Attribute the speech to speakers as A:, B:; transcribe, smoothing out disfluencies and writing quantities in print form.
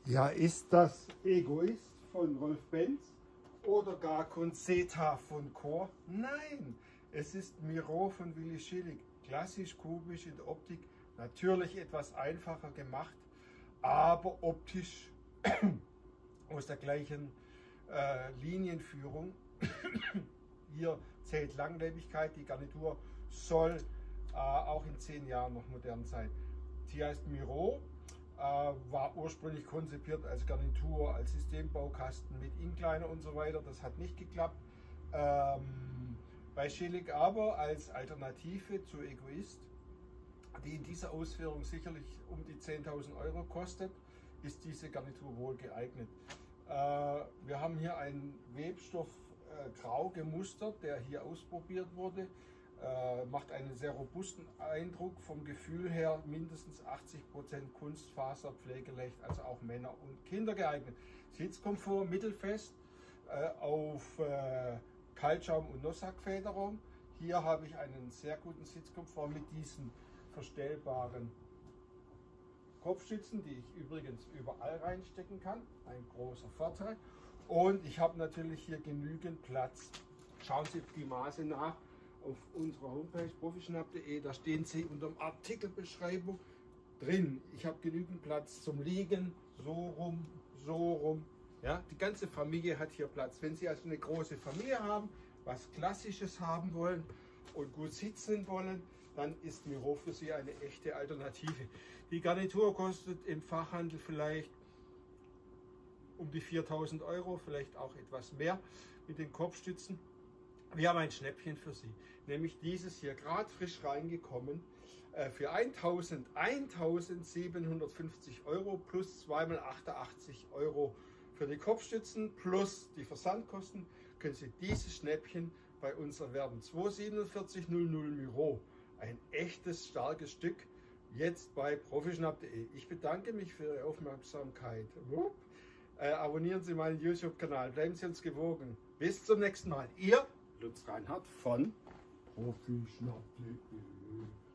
A: Ja, ist das Egoist von Rolf Benz oder gar Conceta von Chor? Nein, es ist Miro von Willi Schillig. Klassisch kubisch in der Optik, natürlich etwas einfacher gemacht, aber optisch aus der gleichen Linienführung. Hier zählt Langlebigkeit, die Garnitur soll auch in 10 Jahren noch modern sein. Sie heißt Miro, war ursprünglich konzipiert als Garnitur, als Systembaukasten mit Incliner und so weiter. Das hat nicht geklappt. Bei Schillig aber als Alternative zu Egoist, die in dieser Ausführung sicherlich um die 10.000 € kostet, ist diese Garnitur wohl geeignet. Wir haben hier einen Webstoff grau gemustert, der hier ausprobiert wurde. Macht einen sehr robusten Eindruck, vom Gefühl her mindestens 80% Kunstfaser, pflegeleicht, also auch Männer und Kinder geeignet. Sitzkomfort mittelfest auf Kaltschaum und Nossack-Federung. Hier habe ich einen sehr guten Sitzkomfort mit diesen verstellbaren Kopfstützen, die ich übrigens überall reinstecken kann. Ein großer Vorteil. Und ich habe natürlich hier genügend Platz. Schauen Sie die Maße nach auf unserer Homepage profischnapp.de. Da stehen sie unter dem Artikelbeschreibung drin. Ich habe genügend Platz zum Liegen, so rum, so rum. Ja, die ganze Familie hat hier Platz. Wenn Sie also eine große Familie haben, was Klassisches haben wollen und gut sitzen wollen, dann ist Miro für Sie eine echte Alternative. Die Garnitur kostet im Fachhandel vielleicht um die 4.000 €, vielleicht auch etwas mehr mit den Kopfstützen. Wir haben ein Schnäppchen für Sie, nämlich dieses hier, gerade frisch reingekommen, für 1.750 € plus 2 mal 88 € für die Kopfstützen plus die Versandkosten, können Sie dieses Schnäppchen bei uns erwerben. 24700 Miro, ein echtes, starkes Stück, jetzt bei profischnapp.de. Ich bedanke mich für Ihre Aufmerksamkeit. Abonnieren Sie meinen YouTube-Kanal, bleiben Sie uns gewogen. Bis zum nächsten Mal. Ihr Lutz Reinhardt von profischnapp.de.